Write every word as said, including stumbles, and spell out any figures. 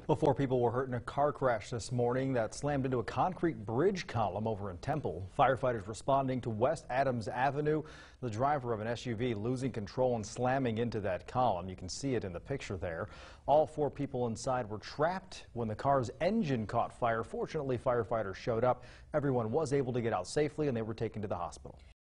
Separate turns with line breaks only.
Well, four people were hurt in a car crash this morning that slammed into a concrete bridge column over in Temple. Firefighters responding to West Adams Avenue. The driver of an S U V losing control and slamming into that column. You can see it in the picture there. All four people inside were trapped when the car's engine caught fire. Fortunately, firefighters showed up. Everyone was able to get out safely and they were taken to the hospital.